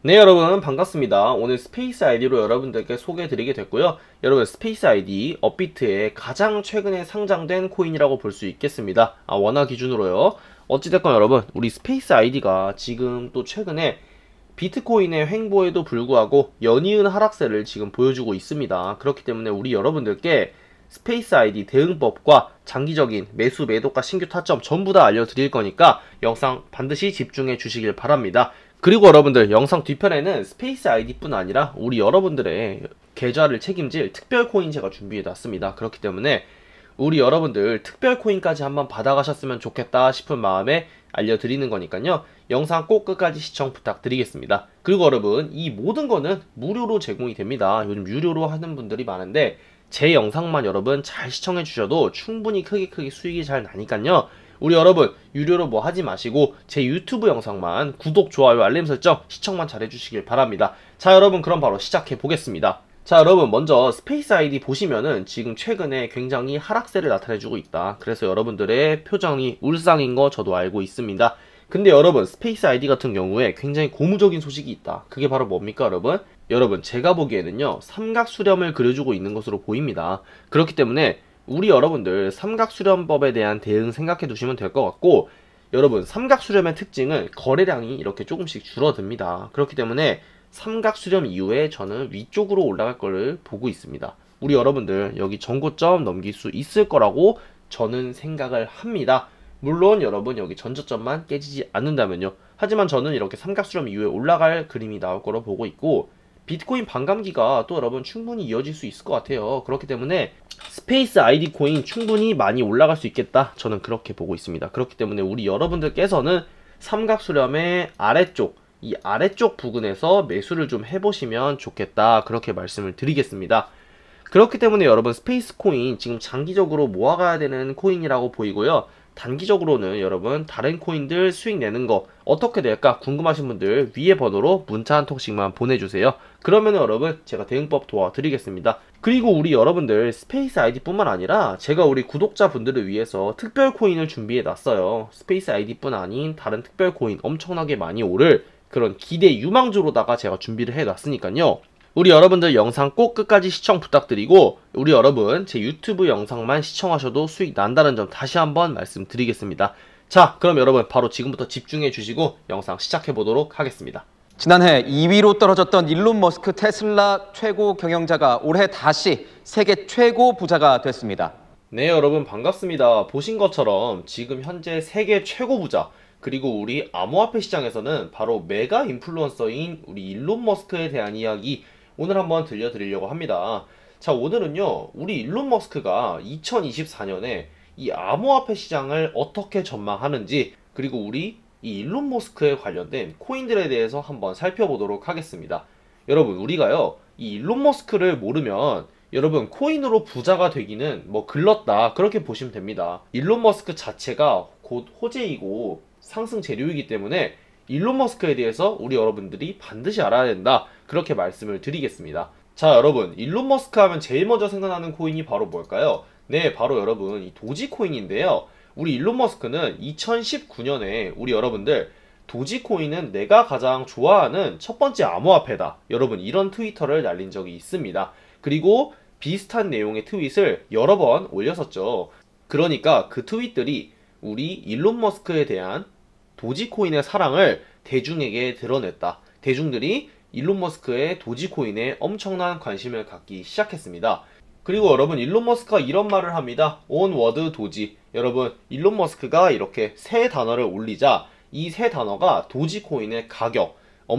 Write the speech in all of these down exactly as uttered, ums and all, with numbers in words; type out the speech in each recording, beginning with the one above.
네, 여러분 반갑습니다. 오늘 스페이스 아이디로 여러분들께 소개해드리게 됐고요. 여러분 스페이스 아이디 업비트의 가장 최근에 상장된 코인이라고 볼 수 있겠습니다. 아, 원화 기준으로요. 어찌됐건 여러분, 우리 스페이스 아이디가 지금 또 최근에 비트코인의 횡보에도 불구하고 연이은 하락세를 지금 보여주고 있습니다. 그렇기 때문에 우리 여러분들께 스페이스 아이디 대응법과 장기적인 매수 매도가 신규 타점 전부 다 알려드릴 거니까 영상 반드시 집중해 주시길 바랍니다. 그리고 여러분들, 영상 뒤편에는 스페이스 아이디 뿐 아니라 우리 여러분들의 계좌를 책임질 특별 코인 제가 준비해 놨습니다. 그렇기 때문에 우리 여러분들 특별 코인까지 한번 받아가셨으면 좋겠다 싶은 마음에 알려드리는 거니까요. 영상 꼭 끝까지 시청 부탁드리겠습니다. 그리고 여러분, 이 모든 거는 무료로 제공이 됩니다. 요즘 유료로 하는 분들이 많은데 제 영상만 여러분 잘 시청해 주셔도 충분히 크게 크게 수익이 잘 나니까요. 우리 여러분, 유료로 뭐 하지 마시고 제 유튜브 영상만 구독, 좋아요, 알림 설정, 시청만 잘 해주시길 바랍니다. 자, 여러분, 그럼 바로 시작해 보겠습니다. 자, 여러분, 먼저 스페이스 아이디 보시면은 지금 최근에 굉장히 하락세를 나타내주고 있다. 그래서 여러분들의 표정이 울상인 거 저도 알고 있습니다. 근데 여러분, 스페이스 아이디 같은 경우에 굉장히 고무적인 소식이 있다. 그게 바로 뭡니까, 여러분? 여러분, 제가 보기에는요, 삼각수렴을 그려주고 있는 것으로 보입니다. 그렇기 때문에 우리 여러분들 삼각수렴법에 대한 대응 생각해 두시면 될 것 같고, 여러분, 삼각수렴의 특징은 거래량이 이렇게 조금씩 줄어듭니다. 그렇기 때문에 삼각수렴 이후에 저는 위쪽으로 올라갈 거를 보고 있습니다. 우리 여러분들 여기 전고점 넘길 수 있을 거라고 저는 생각을 합니다. 물론 여러분, 여기 전저점만 깨지지 않는다면요. 하지만 저는 이렇게 삼각수렴 이후에 올라갈 그림이 나올 거로 보고 있고, 비트코인 반감기가 또 여러분 충분히 이어질 수 있을 것 같아요. 그렇기 때문에 스페이스 아이디 코인 충분히 많이 올라갈 수 있겠다, 저는 그렇게 보고 있습니다. 그렇기 때문에 우리 여러분들께서는 삼각수렴의 아래쪽, 이 아래쪽 부근에서 매수를 좀 해보시면 좋겠다, 그렇게 말씀을 드리겠습니다. 그렇기 때문에 여러분, 스페이스 코인 지금 장기적으로 모아가야 되는 코인이라고 보이고요. 단기적으로는 여러분 다른 코인들 수익 내는 거 어떻게 될까 궁금하신 분들 위에 번호로 문자 한 통씩만 보내주세요. 그러면 여러분 제가 대응법 도와드리겠습니다. 그리고 우리 여러분들 스페이스 아이디 뿐만 아니라 제가 우리 구독자분들을 위해서 특별 코인을 준비해 놨어요. 스페이스 아이디 뿐 아닌 다른 특별 코인 엄청나게 많이 오를 그런 기대 유망주로다가 제가 준비를 해 놨으니까요. 우리 여러분들 영상 꼭 끝까지 시청 부탁드리고, 우리 여러분 제 유튜브 영상만 시청하셔도 수익 난다는 점 다시 한번 말씀드리겠습니다. 자, 그럼 여러분 바로 지금부터 집중해 주시고 영상 시작해 보도록 하겠습니다. 지난해 이 위로 떨어졌던 일론 머스크 테슬라 최고 경영자가 올해 다시 세계 최고 부자가 됐습니다. 네, 여러분 반갑습니다. 보신 것처럼 지금 현재 세계 최고 부자, 그리고 우리 암호화폐 시장에서는 바로 메가 인플루언서인 우리 일론 머스크에 대한 이야기 오늘 한번 들려드리려고 합니다. 자, 오늘은요, 우리 일론 머스크가 이천이십사 년에 이 암호화폐 시장을 어떻게 전망하는지, 그리고 우리 이 일론 머스크에 관련된 코인들에 대해서 한번 살펴보도록 하겠습니다. 여러분, 우리가요, 이 일론 머스크를 모르면 여러분 코인으로 부자가 되기는 뭐 글렀다, 그렇게 보시면 됩니다. 일론 머스크 자체가 곧 호재이고 상승 재료이기 때문에 일론 머스크에 대해서 우리 여러분들이 반드시 알아야 된다, 그렇게 말씀을 드리겠습니다. 자, 여러분, 일론 머스크 하면 제일 먼저 생각나는 코인이 바로 뭘까요? 네, 바로 여러분 이 도지코인인데요. 우리 일론 머스크는 이천십구 년에 우리 여러분들 도지코인은 내가 가장 좋아하는 첫 번째 암호화폐다, 여러분 이런 트위터를 날린 적이 있습니다. 그리고 비슷한 내용의 트윗을 여러 번 올렸었죠. 그러니까 그 트윗들이 우리 일론 머스크에 대한 도지코인의 사랑을 대중에게 드러냈다. 대중들이 일론 머스크의 도지코인에 엄청난 관심을 갖기 시작했습니다. 그리고 여러분, 일론 머스크가 이런 말을 합니다. 온워드 도지. 여러분, 일론 머스크가 이렇게 세 단어를 올리자 이 세 단어가 도지코인의 가격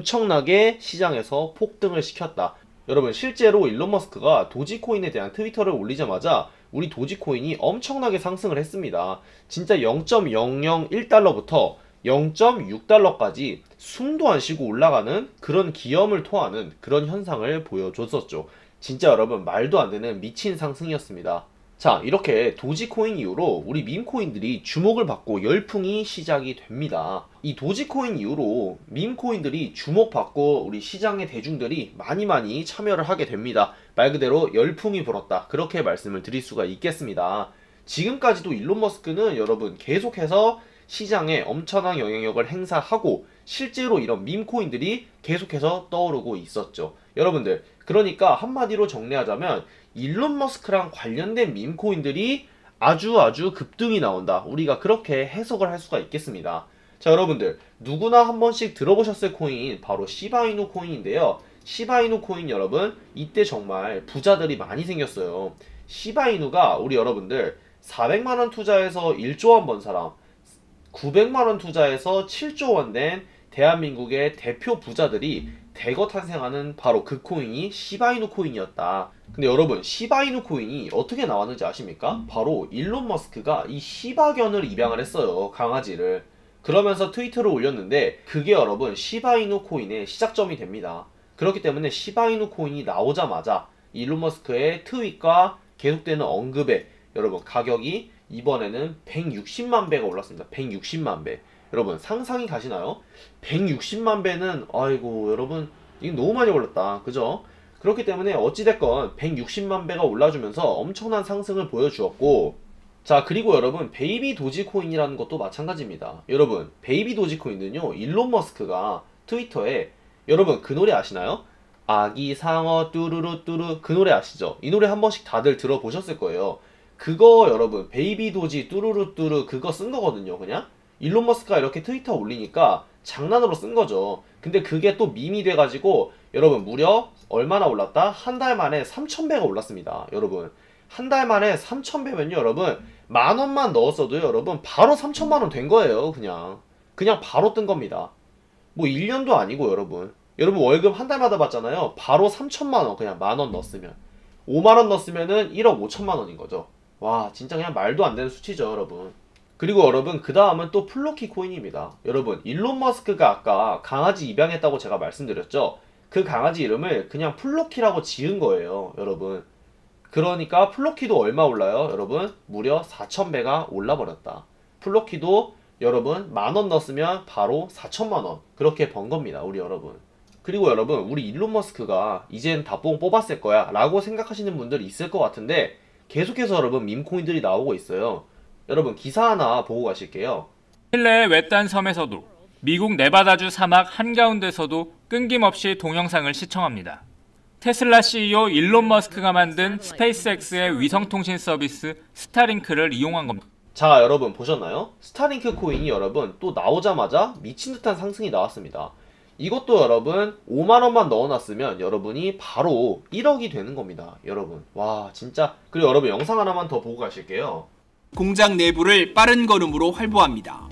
엄청나게 시장에서 폭등을 시켰다. 여러분, 실제로 일론 머스크가 도지코인에 대한 트위터를 올리자마자 우리 도지코인이 엄청나게 상승을 했습니다. 진짜 영 점 영영일 달러부터 영 점 육 달러까지 숨도 안 쉬고 올라가는 그런 기염을 토하는 그런 현상을 보여줬었죠. 진짜 여러분 말도 안 되는 미친 상승이었습니다. 자, 이렇게 도지코인 이후로 우리 밈코인들이 주목을 받고 열풍이 시작이 됩니다. 이 도지코인 이후로 밈코인들이 주목받고 우리 시장의 대중들이 많이 많이 참여를 하게 됩니다. 말 그대로 열풍이 불었다, 그렇게 말씀을 드릴 수가 있겠습니다. 지금까지도 일론 머스크는 여러분 계속해서 시장에 엄청난 영향력을 행사하고 실제로 이런 밈코인들이 계속해서 떠오르고 있었죠. 여러분들, 그러니까 한마디로 정리하자면 일론 머스크랑 관련된 밈코인들이 아주 아주 급등이 나온다. 우리가 그렇게 해석을 할 수가 있겠습니다. 자, 여러분들, 누구나 한 번씩 들어보셨을 코인 바로 시바이누 코인인데요. 시바이누 코인 여러분, 이때 정말 부자들이 많이 생겼어요. 시바이누가 우리 여러분들 사백만 원 투자해서 일조 원 번 사람, 구백만 원 투자해서 칠조 원 된 대한민국의 대표 부자들이 대거 탄생하는 바로 그 코인이 시바이누 코인이었다. 근데 여러분, 시바이누 코인이 어떻게 나왔는지 아십니까? 바로 일론 머스크가 이 시바견을 입양을 했어요. 강아지를. 그러면서 트위터를 올렸는데 그게 여러분 시바이누 코인의 시작점이 됩니다. 그렇기 때문에 시바이누 코인이 나오자마자 일론 머스크의 트윗과 계속되는 언급에 여러분 가격이 이번에는 백육십만 배가 올랐습니다. 백육십만 배. 여러분 상상이 가시나요? 백육십만 배는 아이고 여러분 이게 너무 많이 올랐다. 그죠? 그렇기 때문에 어찌됐건 백육십만 배가 올라주면서 엄청난 상승을 보여주었고, 자 그리고 여러분 베이비 도지코인이라는 것도 마찬가지입니다. 여러분 베이비 도지코인은요 일론 머스크가 트위터에 여러분 그 노래 아시나요? 아기 상어 뚜루루 뚜루, 그 노래 아시죠? 이 노래 한 번씩 다들 들어보셨을 거예요. 그거 여러분 베이비 도지 뚜루루 뚜루 그거 쓴 거거든요. 그냥 일론 머스크가 이렇게 트위터 올리니까 장난으로 쓴 거죠. 근데 그게 또 밈이 돼가지고 여러분 무려 얼마나 올랐다? 한 달 만에 삼천 배가 올랐습니다. 여러분 한 달 만에 삼천 배면요 여러분 만 원만 넣었어도 여러분 바로 삼천만 원 된 거예요. 그냥 그냥 바로 뜬 겁니다. 뭐 일 년도 아니고 여러분 여러분 월급 한 달마다 받잖아요. 바로 삼천만 원 그냥 만 원 넣었으면 오만 원 넣었으면은 일억 오천만 원인 거죠. 와 진짜 그냥 말도 안 되는 수치죠 여러분. 그리고 여러분 그 다음은 또 플로키 코인입니다. 여러분 일론 머스크가 아까 강아지 입양했다고 제가 말씀드렸죠. 그 강아지 이름을 그냥 플로키라고 지은 거예요 여러분. 그러니까 플로키도 얼마 올라요 여러분? 무려 사천 배가 올라버렸다. 플로키도 여러분 만 원 넣었으면 바로 사천만 원 그렇게 번 겁니다 우리 여러분. 그리고 여러분 우리 일론 머스크가 이젠 다뽕 뽑았을 거야 라고 생각하시는 분들이 있을 것 같은데 계속해서 여러분 밈코인들이 나오고 있어요. 여러분 기사 하나 보고 가실게요. 칠레의 외딴 섬에서도 미국 네바다주 사막 한가운데서도 끊김없이 동영상을 시청합니다. 테슬라 씨이오 일론 머스크가 만든 스페이스X의 위성통신 서비스 스타링크를 이용한 겁니다. 자 여러분 보셨나요? 스타링크 코인이 여러분 또 나오자마자 미친듯한 상승이 나왔습니다. 이것도 여러분 오만 원만 넣어놨으면 여러분이 바로 일억이 되는 겁니다 여러분. 와 진짜. 그리고 여러분 영상 하나만 더 보고 가실게요. 공장 내부를 빠른 걸음으로 활보합니다.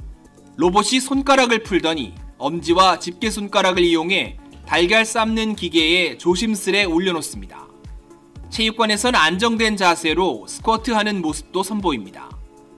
로봇이 손가락을 풀더니 엄지와 집게손가락을 이용해 달걀 삶는 기계에 조심스레 올려놓습니다. 체육관에선 안정된 자세로 스쿼트하는 모습도 선보입니다.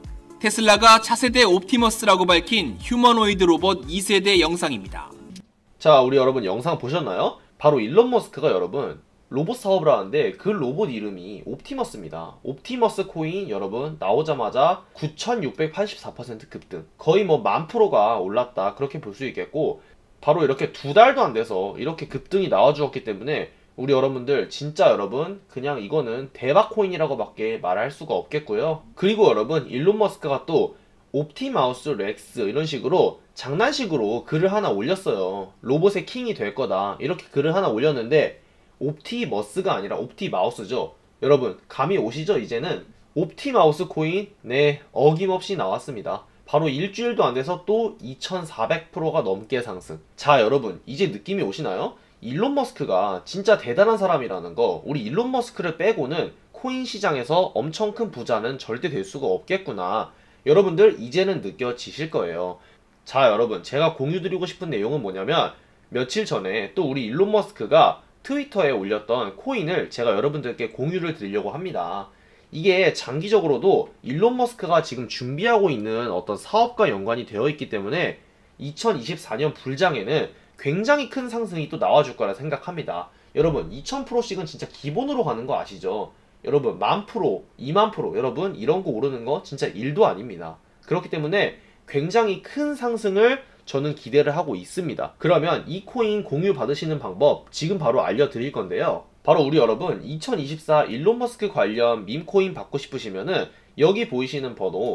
테슬라가 차세대 옵티머스라고 밝힌 휴머노이드 로봇 이 세대 영상입니다. 자 우리 여러분 영상 보셨나요? 바로 일론 머스크가 여러분 로봇 사업을 하는데 그 로봇 이름이 옵티머스입니다. 옵티머스 코인 여러분 나오자마자 구천육백팔십사 퍼센트 급등, 거의 뭐 만 프로가 올랐다 그렇게 볼 수 있겠고, 바로 이렇게 두 달도 안 돼서 이렇게 급등이 나와주었기 때문에 우리 여러분들 진짜 여러분 그냥 이거는 대박 코인이라고 밖에 말할 수가 없겠고요. 그리고 여러분 일론 머스크가 또 옵티마우스 렉스 이런 식으로 장난식으로 글을 하나 올렸어요. 로봇의 킹이 될 거다 이렇게 글을 하나 올렸는데 옵티머스가 아니라 옵티마우스죠. 여러분 감이 오시죠? 이제는 옵티마우스 코인 네 어김없이 나왔습니다. 바로 일주일도 안 돼서 또 이천사백 퍼센트가 넘게 상승. 자 여러분 이제 느낌이 오시나요? 일론 머스크가 진짜 대단한 사람이라는 거, 우리 일론 머스크를 빼고는 코인 시장에서 엄청 큰 부자는 절대 될 수가 없겠구나. 여러분들 이제는 느껴지실 거예요. 자 여러분 제가 공유드리고 싶은 내용은 뭐냐면 며칠 전에 또 우리 일론 머스크가 트위터에 올렸던 코인을 제가 여러분들께 공유를 드리려고 합니다. 이게 장기적으로도 일론 머스크가 지금 준비하고 있는 어떤 사업과 연관이 되어 있기 때문에 이천이십사 년 불장에는 굉장히 큰 상승이 또 나와줄 거라 생각합니다. 여러분 이천 퍼센트씩은 진짜 기본으로 가는 거 아시죠? 여러분 만 프로, 이만 프로 여러분 이런 거 오르는 거 진짜 일도 아닙니다. 그렇기 때문에 굉장히 큰 상승을 저는 기대를 하고 있습니다. 그러면 이 코인 공유 받으시는 방법 지금 바로 알려드릴 건데요. 바로 우리 여러분 이천이십사 일론 머스크 관련 밈코인 받고 싶으시면은 여기 보이시는 번호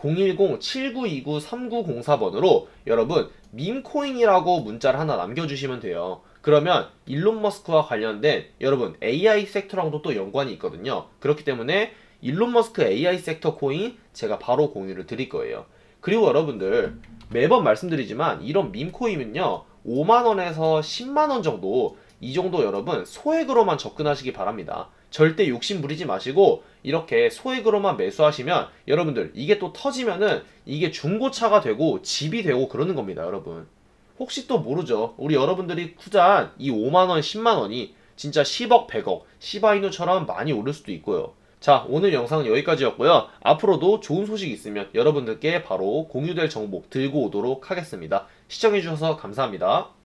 공일공 칠구이구 삼구공사 번으로 여러분 밈코인이라고 문자를 하나 남겨주시면 돼요. 그러면 일론 머스크와 관련된 여러분 에이아이 섹터랑도 또 연관이 있거든요. 그렇기 때문에 일론 머스크 에이아이 섹터 코인 제가 바로 공유를 드릴 거예요. 그리고 여러분들 매번 말씀드리지만 이런 밈코인은요 오만 원에서 십만 원 정도, 이 정도 여러분 소액으로만 접근하시기 바랍니다. 절대 욕심 부리지 마시고 이렇게 소액으로만 매수하시면 여러분들 이게 또 터지면은 이게 중고차가 되고 집이 되고 그러는 겁니다. 여러분 혹시 또 모르죠. 우리 여러분들이 투자한 이 오만 원, 십만 원이 진짜 십억, 백억, 시바이누처럼 많이 오를 수도 있고요. 자, 오늘 영상은 여기까지였고요. 앞으로도 좋은 소식 있으면 여러분들께 바로 공유될 정보 들고 오도록 하겠습니다. 시청해주셔서 감사합니다.